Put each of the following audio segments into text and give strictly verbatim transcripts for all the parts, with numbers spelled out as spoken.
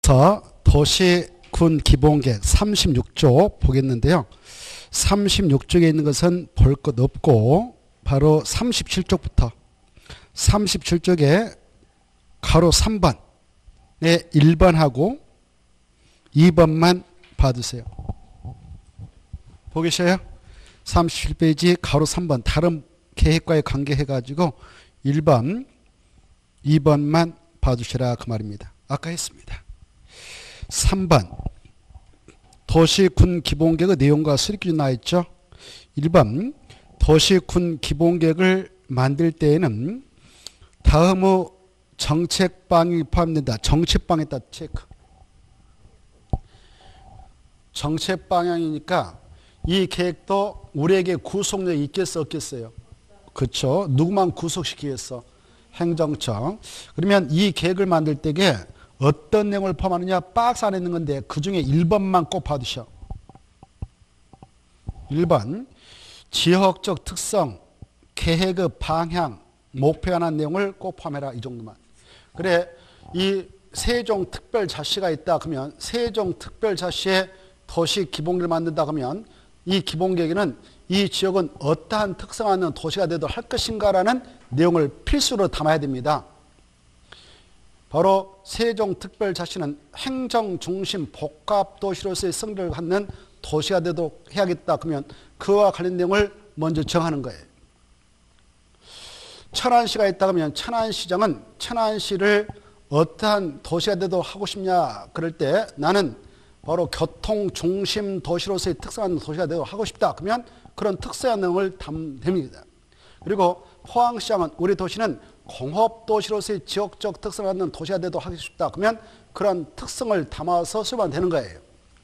지금부터 도시군 기본계획 삼십육 쪽 보겠는데요. 삼십육 쪽에 있는 것은 볼 것 없고 바로 삼십칠 쪽부터 삼십칠 쪽에 가로 삼 번에 일 번하고 이 번만 봐두세요. 보계셔요? 삼십칠 페이지 가로 삼 번 다른 계획과의 관계해가지고 일 번, 이 번만 봐두시라 그 말입니다. 아까 했습니다. 삼 번 도시군 기본계획의 내용과 수립기준 나와있죠. 일 번 도시군 기본계획을 만들 때에는 다음의 정책방이 포함된다. 정책방에다 체크. 정책방향이니까 이 계획도 우리에게 구속력이 있겠어 없겠어요? 그렇죠. 누구만 구속시키겠어? 행정청. 그러면 이 계획을 만들 때에 어떤 내용을 포함하느냐? 박스 안에 있는 건데 그 중에 일 번만 꼭 봐두셔. 일 번 지역적 특성, 계획의 방향, 목표에 관한 내용을 꼭 포함해라. 이 정도만. 그래 이 세종특별자치가 있다 그러면 세종특별자치의 도시 기본계획을 만든다 그러면 이 기본계획에는 이 지역은 어떠한 특성을 갖는 도시가 되도록 할 것인가라는 내용을 필수로 담아야 됩니다. 바로 세종특별자치는 행정중심 복합도시로서의 성격을 갖는 도시가 되도록 해야겠다 그러면 그와 관련 내용을 먼저 정하는 거예요. 천안시가 있다 그러면 천안시장은 천안시를 어떠한 도시가 되도록 하고 싶냐 그럴 때 나는 바로 교통중심 도시로서의 특성하는 도시가 되도록 하고 싶다 그러면 그런 특성의 내용을 담습니다. 그리고 포항시장은 우리 도시는 공업도시로서의 지역적 특성을 갖는 도시가 되도록 하고 싶다 그러면 그런 특성을 담아서 수반하면 되는 거예요.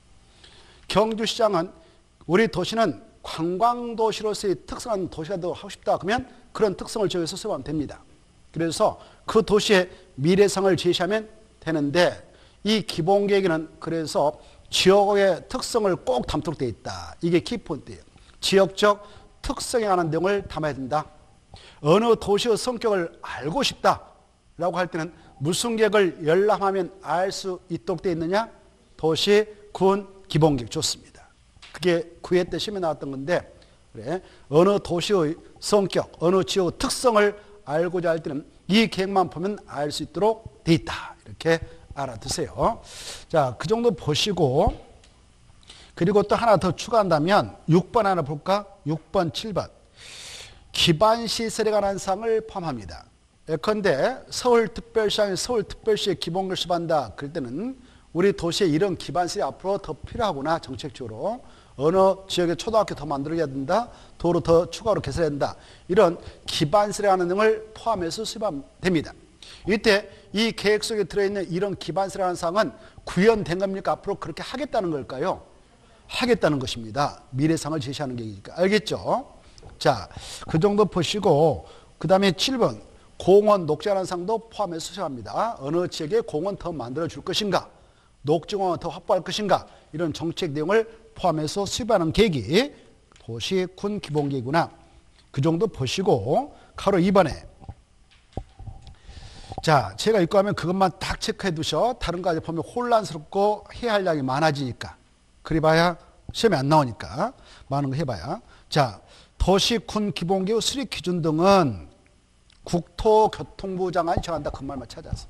경주시장은 우리 도시는 관광도시로서의 특성을 갖는 도시가 되도록 하고 싶다 그러면 그런 특성을 지역에서 수반하면 됩니다. 그래서 그 도시의 미래상을 제시하면 되는데 이 기본계획에는 그래서 지역의 특성을 꼭 담도록 되어 있다. 이게 키포인트예요. 지역적 특성에 관한 내용을 담아야 된다. 어느 도시의 성격을 알고 싶다라고 할 때는 무슨 계획을 열람하면 알 수 있도록 되어 있느냐? 도시, 군, 기본계획. 좋습니다. 그게 구 회 때 시험에 나왔던 건데 그래 어느 도시의 성격, 어느 지역의 특성을 알고자 할 때는 이 계획만 보면 알 수 있도록 되어 있다. 이렇게 알아두세요. 자, 그 정도 보시고 그리고 또 하나 더 추가한다면 육 번 하나 볼까? 육 번, 칠 번. 기반시설에 관한 사항을 포함합니다. 예컨대 서울특별시장이 서울특별시의 기본계획을 수반한다. 그럴 때는 우리 도시에 이런 기반시설이 앞으로 더 필요하구나. 정책적으로. 어느 지역에 초등학교 더 만들어야 된다. 도로 더 추가로 개설해야 된다. 이런 기반시설에 관한 내용을 포함해서 수반하면 됩니다. 이때 이 계획 속에 들어있는 이런 기반시설이라는 사항은 구현된 겁니까? 앞으로 그렇게 하겠다는 걸까요? 하겠다는 것입니다. 미래상을 제시하는 계획이니까. 알겠죠? 자, 그 정도 보시고 그 다음에 칠 번 공원 녹지라는 사항도 포함해서 수정합니다. 어느 지역에 공원 더 만들어 줄 것인가? 녹지공원을 더 확보할 것인가? 이런 정책 내용을 포함해서 수립하는 계획이 도시 군 기본계획이구나. 그 정도 보시고 가로 이 번에 자, 제가 읽고 하면 그것만 딱 체크해 두셔. 다른 거 보면 혼란스럽고 해야 할 양이 많아지니까. 그리 봐야 시험에 안 나오니까. 많은 거 해봐야. 자, 도시군 기본계획 수립 기준 등은 국토교통부 장관이 정한다. 그 말만 찾아서.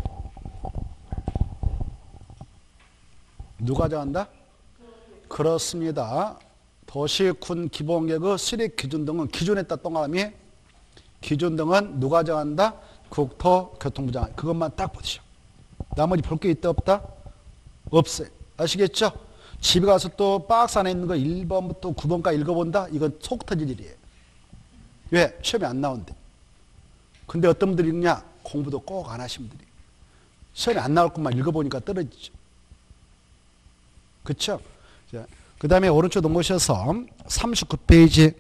누가 정한다? 그렇습니다. 도시군 기본계획의 수립 기준 등은 기준에 따라 동그라미 기준 등은 누가 정한다? 국토교통부 장관. 그것만 딱 보시오. 나머지 볼 게 있다 없다? 없어요. 아시겠죠? 집에 가서 또 박스 안에 있는 거 일 번부터 구 번까지 읽어본다? 이건 속 터질 일이에요. 왜? 시험에 안 나온대. 근데 어떤 분들이 읽냐? 공부도 꼭 안 하신 분들이. 시험에 안 나올 것만 읽어보니까 떨어지죠. 그렇죠? 그 다음에 오른쪽 넘으셔서 삼십구 페이지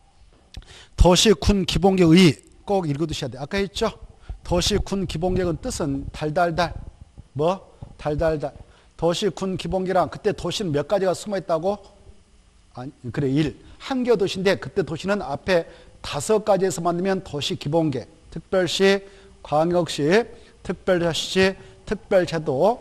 도시군 기본계획의 꼭 읽어두셔야 돼요. 아까 했죠? 도시군 기본계획은 뜻은 달달달. 뭐? 달달달. 도시군 기본계획이랑 그때 도시는 몇 가지가 숨어있다고? 아니, 그래, 일. 한 개 도시인데 그때 도시는 앞에 다섯 가지에서 만들면 도시 기본계획. 특별시, 광역시, 특별자치, 특별제도,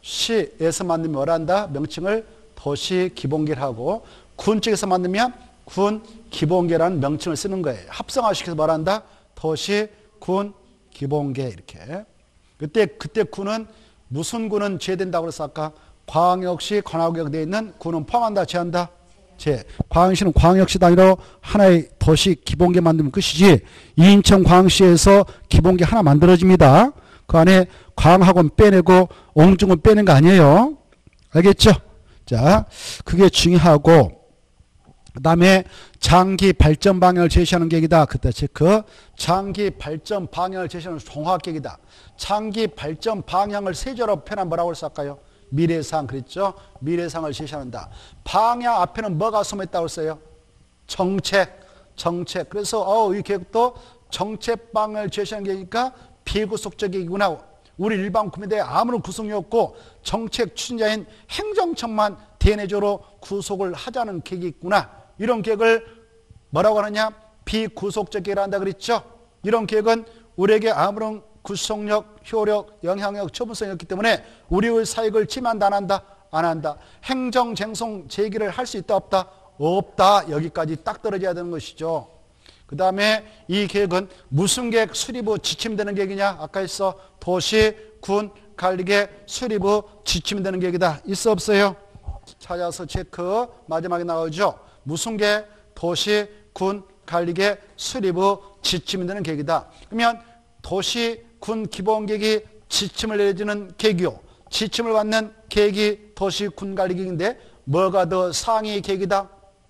시에서 만들면 뭐란다? 명칭을 도시 기본계를 하고 군 쪽에서 만들면 군 기본계라는 명칭을 쓰는 거예요. 합성화시켜서 뭐란다? 도시 군 기본계 이렇게. 그때 그때 군은 무슨 군은 제외된다고 그랬어 아까? 광역시 관할구역 되어 있는 군은 포함한다 제한다? 제. 광역시는 광역시 단위로 하나의 도시 기본계 만들면 끝이지. 인천 광역시에서 기본계 하나 만들어집니다. 그 안에 광학은 빼내고 옹중은 빼는 거 아니에요. 알겠죠? 자, 그게 중요하고 그 다음에 장기 발전 방향을 제시하는 계획이다. 그때 체크. 장기 발전 방향을 제시하는 종합계획이다. 장기 발전 방향을 세조로 표현하면 뭐라고 했을까요? 미래상 그랬죠? 미래상을 제시한다. 방향 앞에는 뭐가 숨어있다고 했어요? 정책, 정책. 그래서 어, 이 계획도 정책 방향을 제시하는 계획이니까 비구속적 계획이구나. 우리 일반 국민들의 아무런 구속이 없고 정책 추진자인 행정청만 대내적으로 구속을 하자는 계획이 있구나. 이런 계획을 뭐라고 하느냐? 비구속적 계획을 한다 그랬죠? 이런 계획은 우리에게 아무런 구속력, 효력, 영향력, 처분성이 없기 때문에 우리의 사익을 침해한다 안 한다? 안 한다. 행정쟁송 제기를 할 수 있다 없다? 없다. 여기까지 딱 떨어져야 되는 것이죠. 그 다음에 이 계획은 무슨 계획 수립 후 지침되는 계획이냐? 아까 있어. 도시, 군, 관리계획 수립 후 지침되는 계획이다. 있어 없어요? 찾아서 체크. 마지막에 나오죠. 무슨 계획? 도시, 군, 관리계획 수립 후 지침되는 계획이다. 그러면 도시, 군 기본계획이 지침을 내려주는 계획이요. 지침을 받는 계획이 도시, 군 관리계획인데 뭐가 더 상위 계획이다?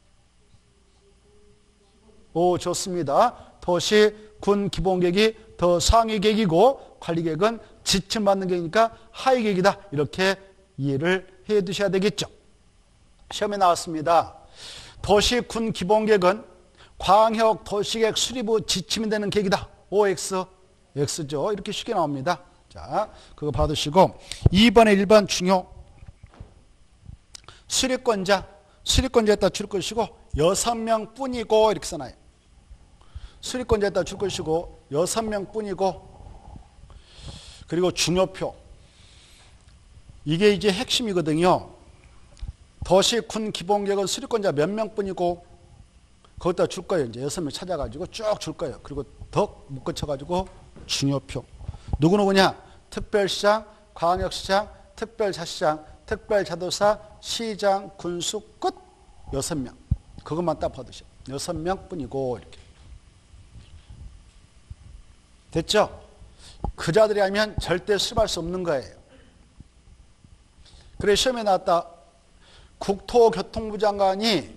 오, 좋습니다. 도시, 군 기본계획이 더 상위 계획이고 관리계획은 지침받는 계획이니까 하위 계획이다. 이렇게 이해를 해 두셔야 되겠죠. 시험에 나왔습니다. 도시, 군 기본계획은 광역 도시계획 수립 후 지침이 되는 계획이다. 오엑스, X죠. 이렇게 쉽게 나옵니다. 자, 그거 받으시고 이 번에 일 번 중요. 수립권자, 수립권자에다 줄 것이고 여섯 명 뿐이고 이렇게 써놔요. 수립권자에다 줄 것이고 여섯 명 뿐이고 그리고 중요표. 이게 이제 핵심이거든요. 도시, 군 기본계획은 수립권자 몇 명 뿐이고 거기다 줄 거예요. 이제 여섯 명 찾아가지고 쭉 줄 거예요. 그리고 더 묶어쳐가지고 중요표. 누구누구냐? 특별시장, 광역시장, 특별자치장, 특별자도사, 시장, 군수 끝 여섯 명. 그것만 딱 받으셔. 여섯 명 뿐이고 이렇게. 됐죠? 그 자들이 하면 절대 수립할 수 없는 거예요. 그래 시험에 나왔다. 국토교통부 장관이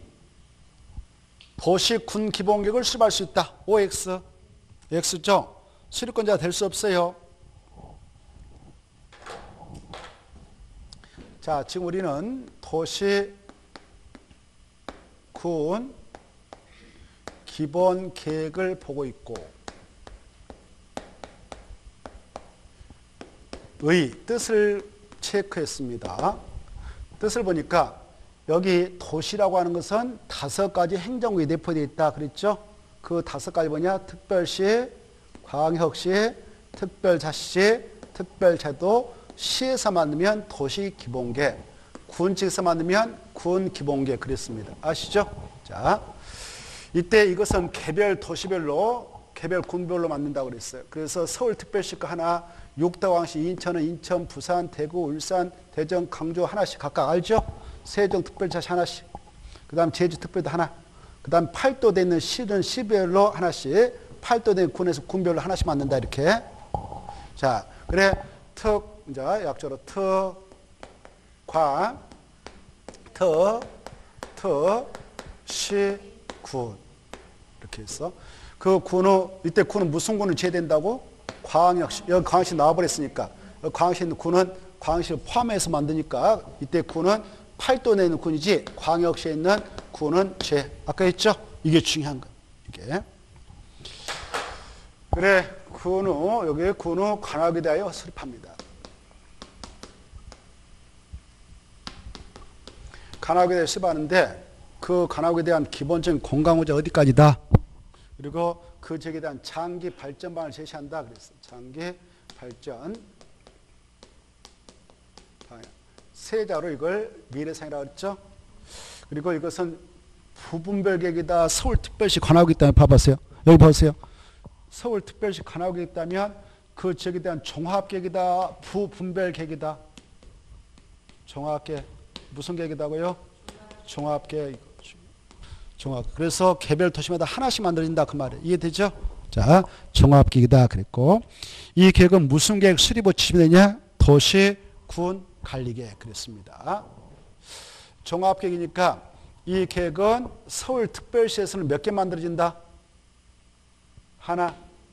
도시, 군 기본계획을 수립할 수 있다. 오엑스. X죠? 수립권자가 될 수 없어요. 자, 지금 우리는 도시, 군 기본계획을 보고 있고 의 뜻을 체크했습니다. 뜻을 보니까 여기 도시라고 하는 것은 다섯 가지 행정구에 내포되어 있다 그랬죠? 그 다섯 가지 뭐냐? 특별시, 광역시, 특별자치시, 특별제도, 시에서 만들면 도시 기본계획, 군 측에서 만들면 군 기본계획 그랬습니다. 아시죠? 자, 이때 이것은 개별 도시별로, 개별 군별로 만든다고 그랬어요. 그래서 서울특별시가 하나, 육도광시, 인천은 인천, 부산, 대구, 울산, 대전, 강주 하나씩 각각 알죠? 세종특별자치 하나씩. 그 다음 제주특별도 하나. 그 다음 팔도 되는 시는 시별로 하나씩. 팔도 되는 군에서 군별로 하나씩 만든다 이렇게. 자, 그래 특, 이제 약조로 특, 관, 특, 특, 시, 군 이렇게 해서 그 군은 이때 군은 무슨 군을 제외된다고? 광역시. 여기 광역시 나와버렸으니까 광역시 있는 군은 광역시를 포함해서 만드니까 이때 군은 팔도 내에 있는 군이지 광역시에 있는 군은 제. 아까 했죠? 이게 중요한 거. 이게. 그래, 군우, 여기 군우 관할에 대하여 수립합니다. 관할에 대해 수립하는데 그 관할에 대한 기본적인 공감호자 어디까지다? 그리고 그 지역에 대한 장기 발전방을 제시한다 그랬어요. 장기 발전 방향. 세자로 이걸 미래상이라고 했죠. 그리고 이것은 부분별계획이다. 서울특별시 관할구에 있다면 봐보세요. 여기 보세요. 서울특별시 관할구에 있다면 그 지역에 대한 종합계획이다. 부분별계획이다. 종합계획. 무슨 계획이다고요? 종합계획. 종합. 그래서 개별 도시마다 하나씩 만들어진다. 그 말이에요. 이해되죠? 자, 종합계획이다. 그랬고 이 계획은 무슨 계획 수립을 지시면 되냐? 도시, 군, 관리계획. 그랬습니다. 종합계획이니까 이 계획은 서울특별시에서는 몇 개 만들어진다? 하나.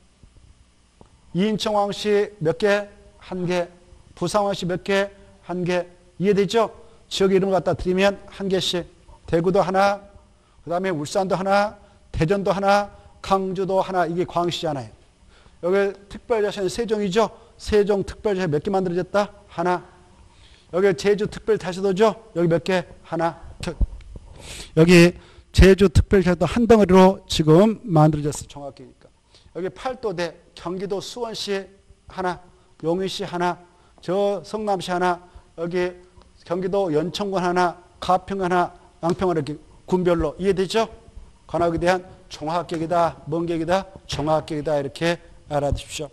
인천왕시 몇 개? 한 개. 부산왕시 몇 개? 한 개. 이해되죠? 지역 이름을 갖다 드리면 한 개씩. 대구도 하나, 그 다음에 울산도 하나, 대전도 하나, 강주도 하나. 이게 광시잖아요. 여기 특별자치는 세종이죠? 세종특별자치 몇 개 만들어졌다? 하나. 여기 제주특별자치도죠? 여기 몇 개? 하나. 여기 제주특별자치도 한 덩어리로 지금 만들어졌어요. 종합계획이니까. 여기 팔도대, 경기도 수원시 하나, 용인시 하나, 저 성남시 하나, 여기 경기도 연천군 하나, 가평 하나, 양평 하나 이렇게 군별로. 이해되죠? 관할구에 대한 종합계획이다. 뭔 계획이다? 종합계획이다. 이렇게 알아두십시오.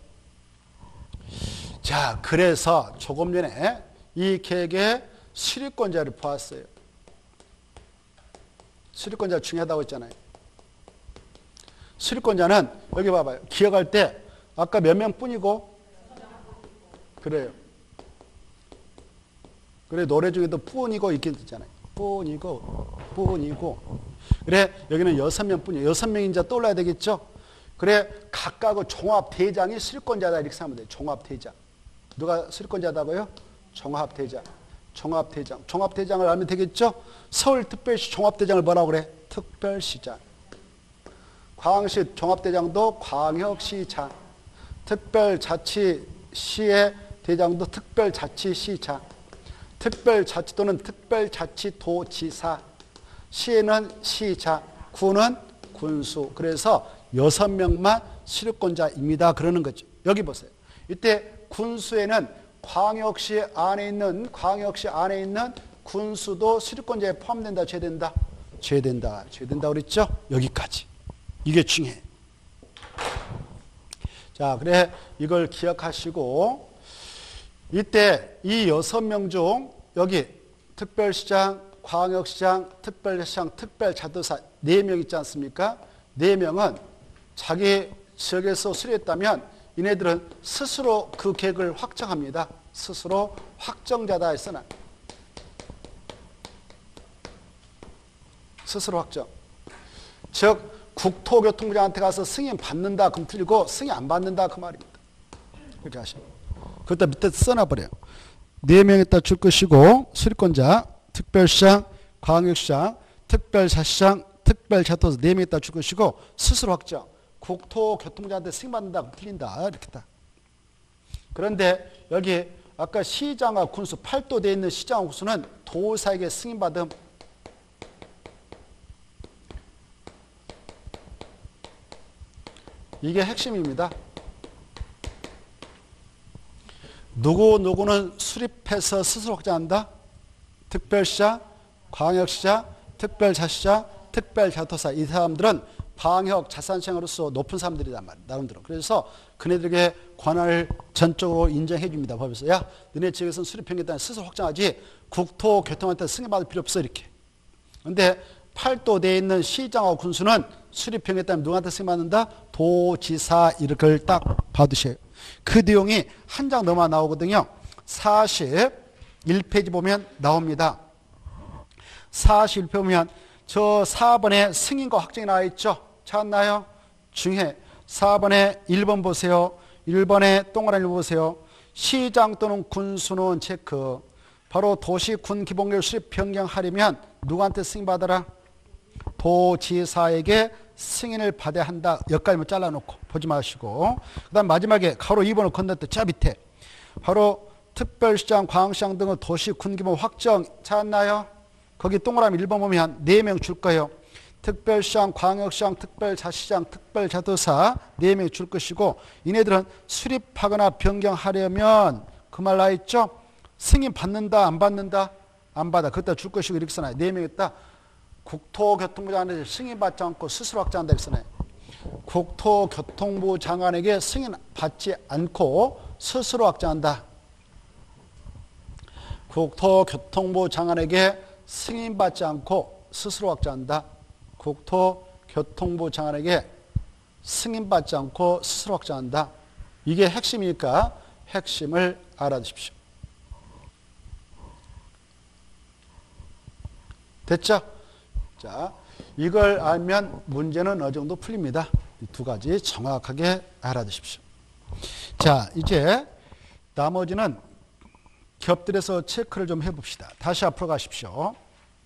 자, 그래서 조금 전에 이 계획의 수립권자를 보았어요. 수립권자 중요하다고 했잖아요. 수립권자는 여기 봐봐요. 기억할 때 아까 몇 명뿐이고 그래요. 그래 노래 중에도 뿐이고 이렇게 있잖아요. 뿐이고 뿐이고 그래 여기는 여섯 명뿐이에요. 여섯 명인자 떠올라야 되겠죠. 그래 각각의 종합대장이 수립권자다 이렇게 생각하면 돼요. 종합대장. 누가 수립권자다고요? 종합대장. 종합대장. 종합대장을 알면 되겠죠? 서울특별시 종합대장을 뭐라고 그래? 특별시장. 광시 종합대장도 광역시장. 특별자치시의 대장도 특별자치시장. 특별자치도는 특별자치도지사. 시에는 시장. 군은 군수. 그래서 여섯 명만 수립권자입니다. 그러는 거죠. 여기 보세요. 이때 군수에는 광역시 안에 있는 광역시 안에 있는 군수도 수립권자에 포함된다, 제된다, 제된다, 제된다 그랬죠? 여기까지. 이게 중요해. 자, 그래 이걸 기억하시고 이때 이 여섯 명 중 여기 특별시장, 광역시장, 특별시장, 특별자도사 네 명 있지 않습니까? 네 명은 자기 지역에서 수립했다면 이네들은 스스로 그 계획을 확정합니다. 스스로 확정자다 했으나 스스로 확정. 즉 국토교통부장한테 가서 승인 받는다 그럼 틀리고 승인 안 받는다 그 말입니다. 그렇게 하시면. 그것도 밑에 써놔버려요. 네 명에다 줄 것이고 수립권자, 특별시장, 광역시장, 특별자치장, 특별자도사 네 명에다 줄 것이고 스스로 확정. 국토교통부장한테 승인받는다 그럼 틀린다 이렇게 딱. 그런데 여기 아까 시장과 군수 팔도대에 있는 시장과 군수는 도사에게 승인받음. 이게 핵심입니다. 누구누구는 수립해서 스스로 확정한다. 특별시장, 광역시장, 특별자치장, 특별자도사 이 사람들은 방역 자산시장으로서 높은 사람들이란 말이에요. 나름대로. 그래서 그네들에게 권한을 전적으로 인정해 줍니다. 법에서 야 너네 지역에서는 수립행위에 스스로 확정하지 국토교통한테 승인받을 필요 없어 이렇게. 그런데 팔도대에 있는 시장하고 군수는 수립행위에 따르면 누구한테 승인받는다? 도지사 이렇게 딱 받으셔요. 그 내용이 한 장 넘어 나오거든요. 사십일 페이지 보면 나옵니다. 사십일 페이지 보면 저 사 번에 승인과 확정이 나와 있죠. 찾았나요? 중에 사 번에 일 번 보세요. 일 번에 동그라미 보세요. 시장 또는 군수는 체크. 바로 도시 군 기본계획 수립 변경하려면 누구한테 승인받아라? 도지사에게 승인을 받아야 한다. 여기까지만 잘라놓고 보지 마시고 그 다음 마지막에 가로 이 번을 건넜다. 저 밑에 바로 특별시장, 광역시장 등의 도시 군 기본 확정 찾았나요? 거기 동그라미 일 번 보면 네 명 줄 거예요. 특별시장, 광역시장, 특별자치장, 특별자도사 네 명 줄 것이고 이네들은 수립하거나 변경하려면 그 말 나있죠? 승인 받는다 안 받는다? 안 받아. 그때 줄 것이고 이렇게 써놔요. 네 명 있다. 국토교통부 장관에게 승인받지 않고 스스로 확정한다 이렇게 써놔요. 국토교통부 장관에게 승인받지 않고 스스로 확정한다. 국토교통부 장관에게 승인받지 않고 스스로 확정한다. 국토교통부 장관에게 승인받지 않고 스스로 확정한다. 이게 핵심이니까 핵심을 알아두십시오. 됐죠? 자, 이걸 알면 문제는 어느 정도 풀립니다. 이 두 가지 정확하게 알아두십시오. 자, 이제 나머지는 겹들여서 체크를 좀 해봅시다. 다시 앞으로 가십시오.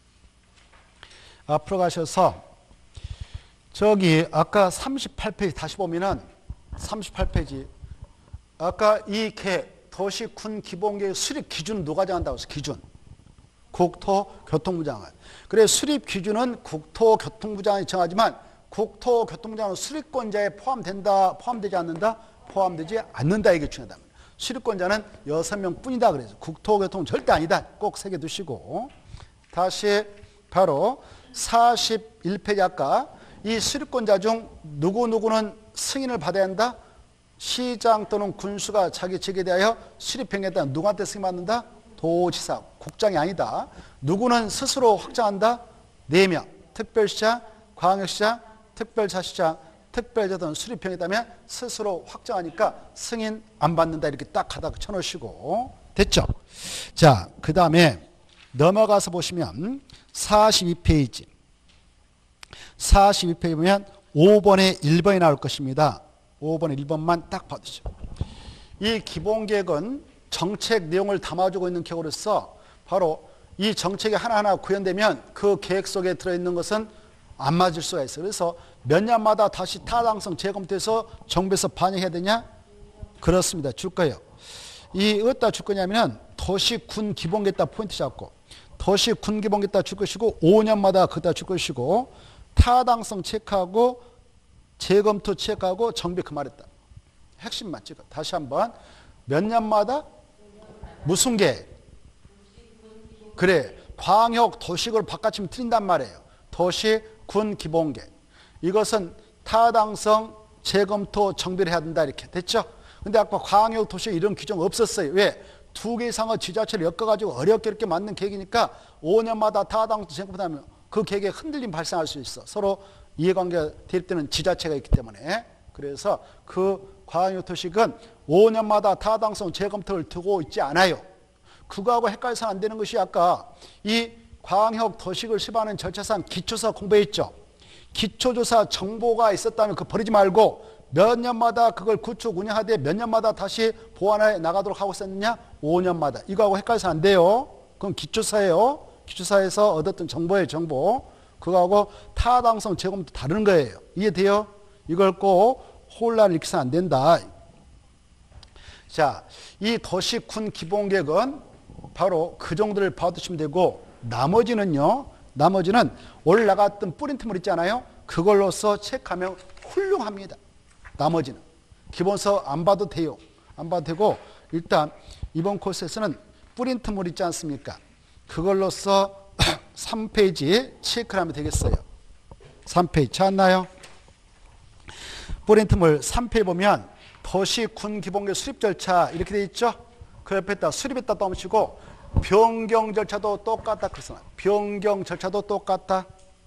앞으로 가셔서 저기 아까 삼십팔 페이지 다시 보면은 삼십팔 페이지 아까 이 계획 도시군 기본계획 수립 기준 누가 정한다고 했어? 기준. 국토교통부 장관. 그래 수립 기준은 국토교통부 장관이 정하지만 국토교통부 장관은 수립권자에 포함된다, 포함되지 않는다, 포함되지 않는다 이게 중요하다. 수립권자는 여섯 명 뿐이다 그래서 국토교통은 절대 아니다. 꼭 새겨두시고 다시 바로 사십일 페이지 아까 이 수립권자 중 누구누구는 승인을 받아야 한다. 시장 또는 군수가 자기 직에 대하여 수립행위에 따라 누구한테 승인받는다? 도지사, 국장이 아니다. 누구는 스스로 확정한다? 네 명. 특별시장, 광역시장, 특별자치장, 특별자 등 수립형이 있다면 스스로 확정하니까 승인 안 받는다 이렇게 딱 하다가 쳐놓으시고 됐죠? 자, 그 다음에 넘어가서 보시면 사십이 페이지 사십이 페이지 보면 오 번에 일 번이 나올 것입니다. 오 번에 일 번만 딱 봐주시죠. 이 기본계획은 정책 내용을 담아주고 있는 계획으로서 바로 이 정책이 하나하나 구현되면 그 계획 속에 들어있는 것은 안 맞을 수가 있어요. 그래서 몇 년마다 다시 타당성 재검토해서 정부에서 반영해야 되냐? 그렇습니다. 줄 거예요. 이 어디다 줄 거냐면 도시군 기본계획 딱 포인트 잡고 도시군 기본계획 딱 줄 것이고 오 년마다 그다 줄 것이고 타당성 체크하고 재검토 체크하고 정비 그 말했다. 핵심만 찍어. 다시 한번 몇 년마다 무슨 계획? 그래. 광역 도시구를 바깥치면 틀린단 말이에요. 도시 군 기본계획. 이것은 타당성 재검토 정비를 해야 된다 이렇게 됐죠? 근데 아까 광역 도시 이런 규정 없었어요. 왜? 두 개 이상의 지자체를 엮어가지고 어렵게 이렇게 만든 계획이니까 오 년마다 타당성 재검토하면 그 계획에 흔들림 발생할 수 있어. 서로 이해관계가 될 때는 지자체가 있기 때문에. 그래서 그 광역 도시는 오 년마다 타당성 재검토를 두고 있지 않아요. 그거하고 헷갈려서 안 되는 것이 아까 이 광역 도시를 수립하는 절차상 기초조사 공부했죠. 기초조사 정보가 있었다면 그거 버리지 말고 몇 년마다 그걸 구축 운영하되 몇 년마다 다시 보완해 나가도록 하고 있었느냐? 오 년마다. 이거하고 헷갈려서 안 돼요. 그건 기초조사예요. 기초조사에서 얻었던 정보예요. 정보. 그거하고 타당성 재검토 다른 거예요. 이해돼요? 이걸 꼭 혼란을 일으켜서 안 된다. 자, 이 도시군 기본계획은 바로 그 정도를 봐두시면 되고 나머지는요. 나머지는 올라갔던 프린트물 있잖아요. 그걸로써 체크하면 훌륭합니다. 나머지는. 기본서 안 봐도 돼요. 안 봐도 되고 일단 이번 코스에서는 프린트물 있지 않습니까? 그걸로써 삼 페이지 체크를 하면 되겠어요. 삼 페이지 찾았나요? 프린트물 삼 페이지 보면 도시군 기본계획 수립 절차 이렇게 돼 있죠? 그 옆에다 수립했다 떠오시고 변경 절차도 똑같다. 그래서 변경 절차도 똑같다.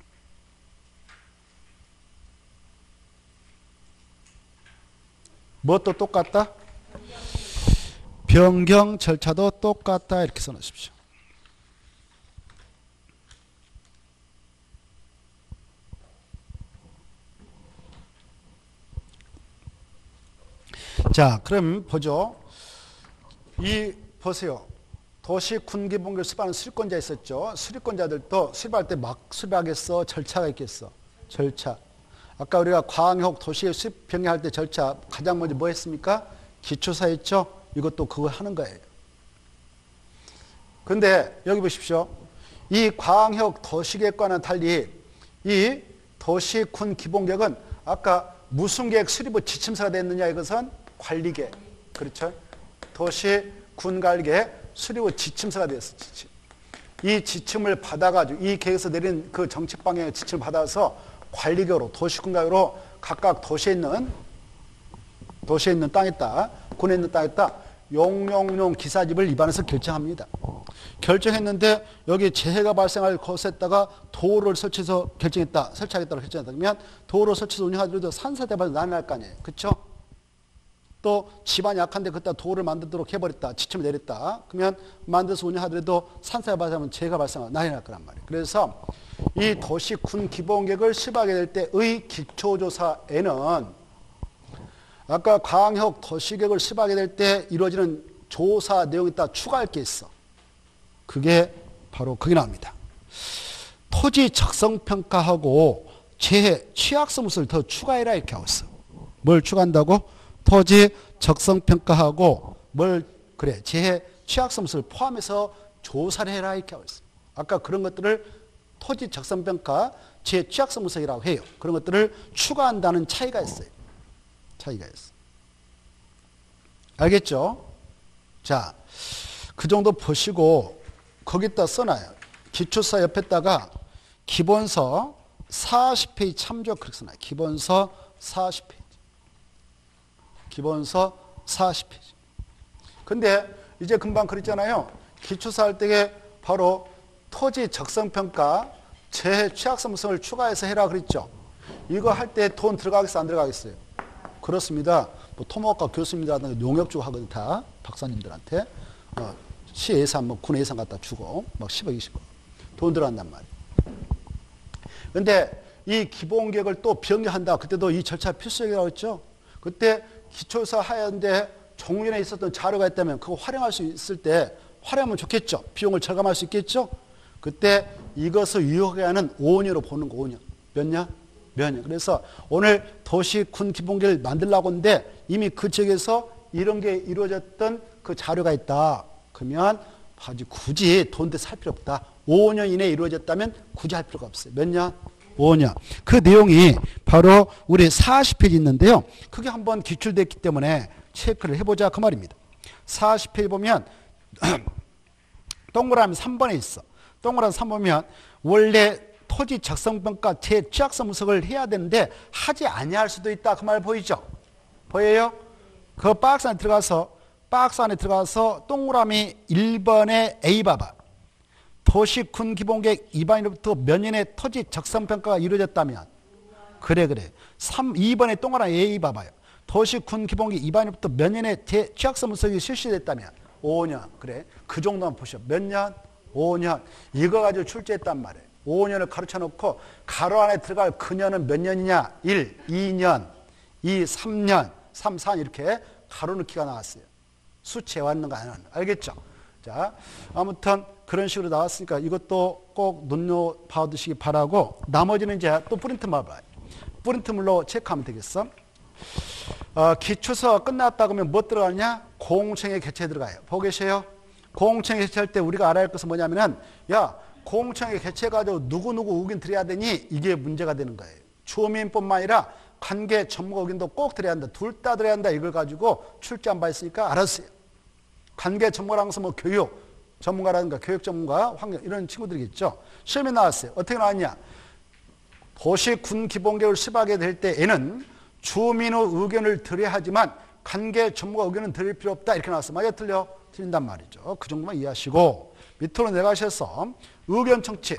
뭣도 똑같다? 변경 절차도 똑같다. 이렇게 써놓으십시오. 자, 그럼 보죠. 이 보세요. 도시 군기본계획 수립하는 수립권자 있었죠. 수립권자들도 수립할 때 막 수립하겠어? 절차가 있겠어? 절차. 아까 우리가 광역 도시의 수립 변경할 때 절차 가장 먼저 뭐 했습니까? 기초사 했죠. 이것도 그거 하는 거예요. 근데 여기 보십시오. 이 광역 도시계획과는 달리 이 도시군 기본계획은 아까 무슨 계획 수립의 지침서가 됐느냐 이것은 관리계획. 그렇죠? 도시 군관리계획 수립의 지침서가 되었어. 지침. 이 지침을 받아가지고 이 계획에서 내린 그 정책 방향의 지침을 받아서 관리격으로 도시군각으로 각각 도시에 있는 도시에 있는 땅에다 군에 있는 땅에다 용용용 기사집을 입안해서 결정합니다. 결정했는데 여기 재해가 발생할 곳에다가 도로를 설치해서 결정했다. 설치하겠다고 결정했다. 그러면 도로 설치해서 운영하더라도 산사대발이 난할 거 아니에요. 그렇죠? 또 집안이 약한데 그때 도로를 만들도록 해버렸다. 지침을 내렸다. 그러면 만들어서 운영하더라도 산사가 발생하면 재해가 발생하면 난리 날 거란 말이에요. 그래서 이 도시군 기본계획을 수립하게 될 때의 기초조사에는 아까 광역 도시계획을 수립하게 될 때 이루어지는 조사 내용이 있다 추가할 게 있어. 그게 바로 거기 나옵니다. 토지 적성평가하고 재해 취약성을 더 추가해라 이렇게 하고 있어. 뭘 추가한다고? 토지 적성평가하고 뭘 그래 재해 취약성을 포함해서 조사를 해라 이렇게 하고 있어. 아까 그런 것들을 토지 적성평가 재해 취약성 분석이라고 해요. 그런 것들을 추가한다는 차이가 있어요. 차이가 있어. 알겠죠? 자, 그 정도 보시고 거기다 써놔요. 기초사 옆에다가 기본서 사십 페이지 참조 그렇게 써놔요. 기본서 사십 페이지. 기본서 사십 페이지. 근데 이제 금방 그랬잖아요. 기초사 할 때에 바로 토지 적성평가 재해 취약성성을 추가해서 해라 그랬죠. 이거 할 때 돈 들어가겠어 안 들어가겠어요? 그렇습니다. 뭐 토목과 교수님이라든가 용역 주고 하거든 다 박사님들한테 어, 시 예산 뭐 군 예산 갖다 주고 막 십억 이십억 돈 들어간단 말이에요. 근데 이 기본계획을 또 변경한다. 그때도 이 절차 필수적이라고 했죠. 그때 기초사 하였는데 종전에 있었던 자료가 있다면 그거 활용할 수 있을 때 활용하면 좋겠죠. 비용을 절감할 수 있겠죠. 그때 이것을 유효하게 하는 오 년으로 보는 거 오 년. 몇 년? 몇 년. 그래서 오늘 도시군 기본계획을 만들려고 하는데 이미 그 지역에서 이런 게 이루어졌던 그 자료가 있다. 그러면 굳이 돈 대 살 필요 없다. 오 년 이내에 이루어졌다면 굳이 할 필요가 없어요. 몇 년? 오 년. 그 내용이 바로 우리 사십 페이지 있는데요. 그게 한번 기출됐기 때문에 체크를 해보자 그 말입니다. 사십 페이지 보면 동그라미 삼 번에 있어. 동그라미 삼 번 보면 원래 토지 적성평가 재 취약성 분석을 해야 되는데 하지 아니할 수도 있다. 그 말 보이죠? 보여요? 그 박스 안에 들어가서 박스 안에 들어가서 동그라미 일 번에 A 봐봐. 도시군 기본계획 이 번으로부터 몇 년에 토지 적성평가가 이루어졌다면 그래 그래. 삼, 이 번에 동그라미 A 봐봐요. 도시군 기본계획 이 번으로부터 몇 년에 재 취약성 분석이 실시됐다면 오 년. 그래. 그 정도만 보셔. 몇 년? 오 년. 이거 가지고 출제했단 말이에요. 오 년을 가르쳐 놓고 가로 안에 들어갈 그년은 몇 년이냐? 일, 이 년, 이, 삼 년, 삼, 사 년 이렇게 가로 넣기가 나왔어요. 수치해 왔는 거 아니야? 알겠죠? 자, 아무튼 그런 식으로 나왔으니까 이것도 꼭 눈여봐두시기 바라고 나머지는 이제 또 프린트만 봐요. 프린트물로 체크하면 되겠어. 어, 기초서가 끝났다 그러면 뭐 들어가냐? 공청회 개최 들어가요. 보고 계세요? 공청회 개최할 때 우리가 알아야 할 것은 뭐냐면은 야 공청회 개최해가지고 누구누구 의견 드려야 되니 이게 문제가 되는 거예요. 주민뿐만 아니라 관계 전문가 의견도 꼭 드려야 한다. 둘 다 드려야 한다. 이걸 가지고 출제한 바 있으니까 알았어요. 관계 전문가라면서 뭐 교육 전문가라든가 교육 전문가, 환경 이런 친구들이겠죠. 시험에 나왔어요. 어떻게 나왔냐? 도시군 기본계획을 수립하게 될 때에는 주민의 의견을 드려야 하지만 관계 전문가 의견은 드릴 필요 없다. 이렇게 나왔어요. 맞아 틀려? 틀린단 말이죠. 그 정도만 이해하시고 밑으로 내가셔서 의견 청취.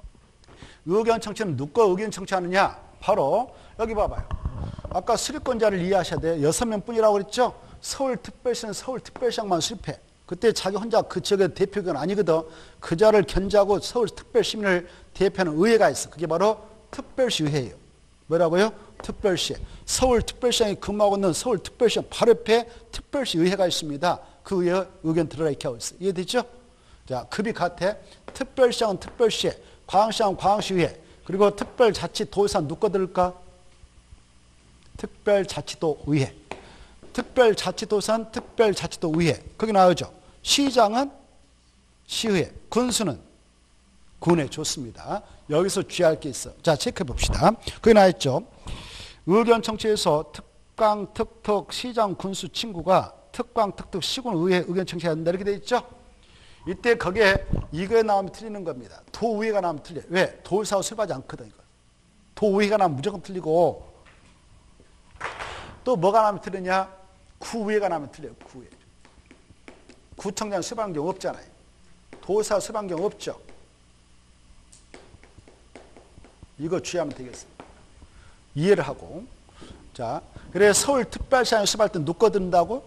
의견 청취는 누가 의견 청취하느냐? 바로 여기 봐봐요. 아까 수립권자를 이해하셔야 돼요. 여섯 명 뿐이라고 그랬죠? 서울특별시는 서울특별시장만 수립해. 그때 자기 혼자 그 지역의 대표가 아니거든. 그 자를 견제하고 서울특별시민을 대표하는 의회가 있어. 그게 바로 특별시의회예요. 뭐라고요? 특별시. 서울특별시장이 근무하고 있는 서울특별시장 바로 옆에 특별시의회가 있습니다. 그 의회 의견 들으라 이렇게 하고 있어요. 이해되죠? 자, 급이 같아. 특별시장은 특별시, 광역시장은 광역시의회, 그리고 특별자치도에서 누가 들을까? 특별자치도의회. 특별자치도에서는 특별자치도의회. 거기 나오죠. 시장은 시의회, 군수는 군에 좋습니다. 여기서 주의할 게 있어. 자, 체크해 봅시다. 거기 나왔죠. 의견 청취에서 특강, 특특, 시장, 군수 친구가 특강, 특특, 시군, 의회 의견 청취해야 된다. 이렇게 돼 있죠. 이때 거기에 이거에 나오면 틀리는 겁니다. 도 위에가 나오면 틀려요. 왜? 도사하고 수립하지 않거든. 이거. 도 위에가 나오면 무조건 틀리고 또 뭐가 나오면 틀리냐? 구 위에가 나오면 틀려요. 구 위에. 구청장 수립하는 경우 없잖아요. 도사 수립하는 경우 없죠. 이거 주의하면 되겠습니다. 이해를 하고. 자, 그래 서울특별시장에 수립할 때 누가 든다고?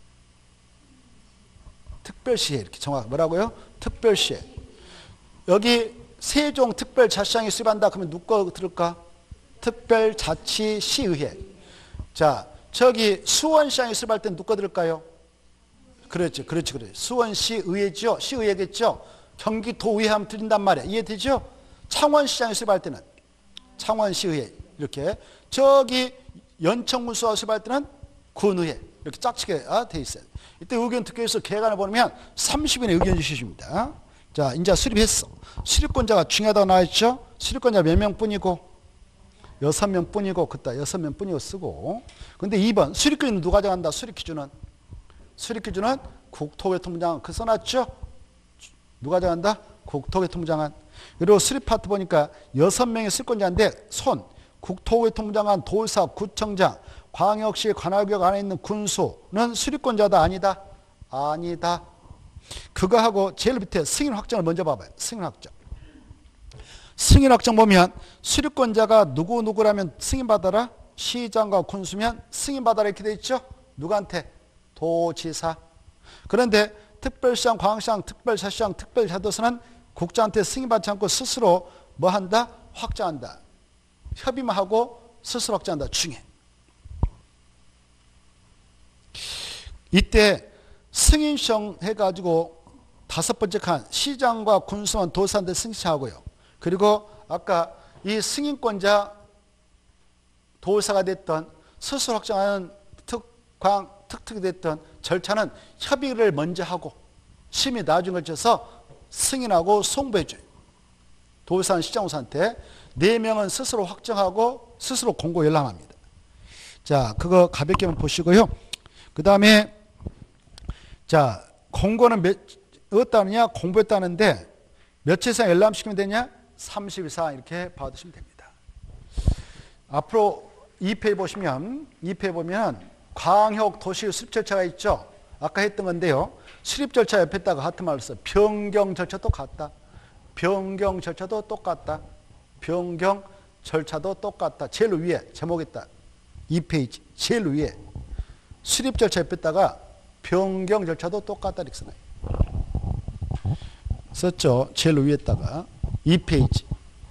특별시에 이렇게 정확 뭐라고요? 특별시에. 여기 세종특별자치장에 수립한다 그러면 누가 들을까? 특별자치시의회. 자, 저기 수원시장에 수립할 때 누가 들을까요? 그렇죠, 그렇죠, 그렇죠. 수원시의회죠, 시의회겠죠. 경기도의회 하면 들린단 말이야. 이해되죠? 창원시장에 수립할 때는 창원시의회 이렇게. 저기 연천군수와 수립할 때는 군의회 이렇게 짝치게 돼 있어요. 이때 의견 특별에서 개관을 보면 삼십 인의 의견 주십니다. 자, 이제 수립했어. 수립권자가 중요하다고 나와있죠? 수립권자 몇 명뿐이고? 여섯 명뿐이고, 그따 여섯 명뿐이고 쓰고. 근데 이 번 수립기준은 누가 정한다? 수립기준은 수립기준은 국토교통부장관 그 써놨죠? 누가 정한다? 국토교통부장관. 그리고 수립 파트 보니까 여섯 명의 수립권자인데 손 국토교통부장관, 도사, 구청장, 광역시 관할구역 안에 있는 군수는 수립권자다 아니다? 아니다. 그거 하고 제일 밑에 승인 확정을 먼저 봐봐요. 승인 확정. 승인 확정 보면 수립권자가 누구누구라면 승인받아라. 시장과 군수면 승인받아라 이렇게 돼 있죠. 누구한테? 도지사. 그런데 특별시장, 광역시장, 특별자치장, 특별자도사는 국장한테 승인받지 않고 스스로 뭐 한다? 확정한다. 협의만 하고 스스로 확정한다. 중에. 이때 승인 신청해가지고 다섯 번째 칸 시장과 군수원 도사한테 승인 신청하고요. 그리고 아까 이 승인권자 도사가 됐던 스스로 확정하는 특광 특특이 됐던 절차는 협의를 먼저 하고 심의 나중에 걸쳐서 승인하고 송부해줘요. 도사는 시장군수한테 네 명은 스스로 확정하고 스스로 공고 열람합니다. 자, 그거 가볍게 한번 보시고요. 그 다음에 자, 공고는 몇, 어디다느냐? 공부했다는데 며칠 이상 열람시키면 되냐? 삼십 일 이상 이렇게 받으시면 됩니다. 앞으로 이 페이지 보시면, 이 페이지 보면 광역 도시 수립 절차가 있죠? 아까 했던 건데요. 수립 절차 옆에다가 같은 말을 써요. 변경 절차도 같다. 변경 절차도 똑같다. 변경 절차도 똑같다. 제일 위에 제목 있다. 이 페이지 제일 위에 수립 절차 옆에다가 변경 절차도 똑같다 이렇게 써요. 썼죠. 제일 위에다가 이 페이지.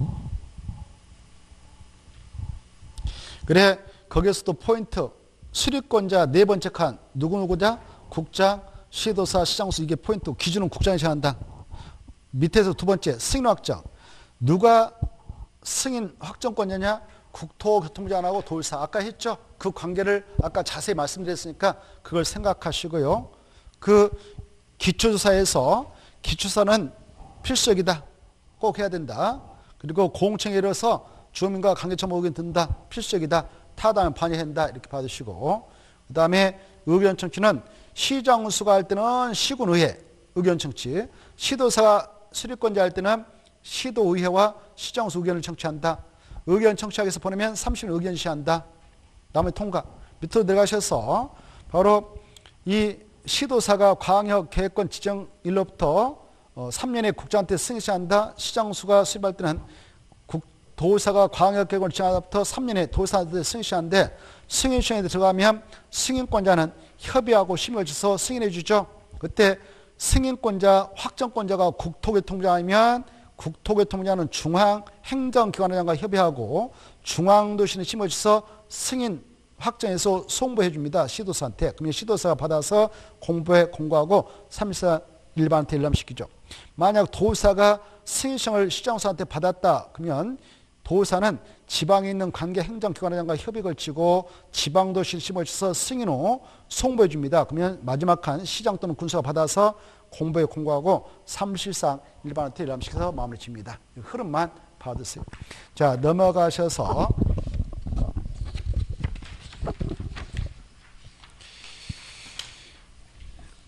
그래 거기에서도 포인트 수립권자 네 번째 칸 누구누구냐? 국장, 시도사, 시장수 이게 포인트. 기준은 국장이 정한다. 밑에서 두 번째 승인 확정. 누가 승인 확정권자냐? 국토교통부장관하고 도지사. 아까 했죠? 그 관계를 아까 자세히 말씀드렸으니까 그걸 생각하시고요. 그 기초조사에서 기초조사는 필수적이다. 꼭 해야 된다. 그리고 공청에 이르러서 주민과 관계청 의견 듣는다. 필수적이다. 타당하면 반영한다. 이렇게 받으시고 그 다음에 의견 청취는 시장군수가 할 때는 시군의회 의견 청취, 시도사가 수립권자 할 때는 시도의회와 시장군수 의견을 청취한다. 의견 청취하기 위해서 보내면 삼십 일 의견 시한다. 다음에 통과. 밑으로 내려가셔서 바로 이 시도사가 광역계획권 지정일로부터 삼 년에 국장한테 승인 시한다. 시장수가 수립할 때는 도사가 광역계획권 지정일로부터 삼 년에 도사한테 승인 시한데 승인 시행에 들어가면 승인권자는 협의하고 심의를 줘서 승인해 주죠. 그때 승인권자, 확정권자가 국토교통부장이면 국토교통부장은 중앙행정기관장과 협의하고 중앙도시는 심의를 줘서 승인 확정해서 송부해 줍니다. 시도사한테. 그러면 시도사가 받아서 공부에 공고하고 삼 사 일반한테 일람시키죠. 만약 도사가 승인청을 시장수한테 받았다. 그러면 도사는 지방에 있는 관계 행정기관장과 협의 걸치고 지방도시를 심의를 줘서 승인 후 송부해 줍니다. 그러면 마지막 한 시장 또는 군수가 받아서 공부에 공고하고 사무실상 일반한테 일람시켜서 마무리 집니다. 흐름만 봐두세요. 자, 넘어가셔서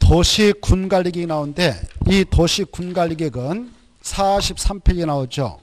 도시 군관리 계획이 나오는데 이 도시 군관리 계획은 사십삼 페이지에 나오죠.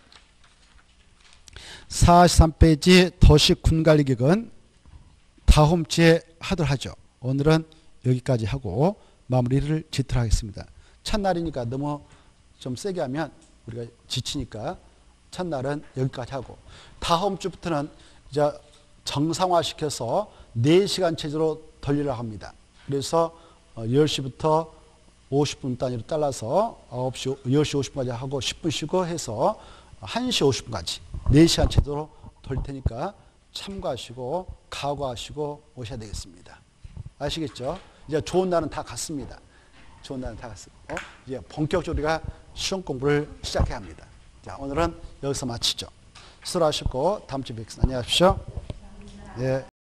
사십삼 페이지 도시 군관리 계획은 다음 주에 하도록 하죠. 오늘은 여기까지 하고 마무리를 짓도록 하겠습니다. 첫날이니까 너무 좀 세게 하면 우리가 지치니까 첫날은 여기까지 하고 다음 주부터는 이제 정상화시켜서 네 시간 체제로 돌리려 합니다. 그래서 열 시부터 오십 분 단위로 잘라서 아홉 시, 열 시 오십 분까지 하고 십 분 쉬고 해서 한 시 오십 분까지 네 시간 체제로 돌릴 테니까 참고하시고 각오하시고 오셔야 되겠습니다. 아시겠죠? 이제 좋은 날은 다 갔습니다. 좋은 날은 다 갔고 어? 이제 본격적으로 우리가 시험 공부를 시작해야 합니다. 자, 오늘은 여기서 마치죠. 수고하셨고 다음 주에 뵙겠습니다. 안녕히 가십시오. 예.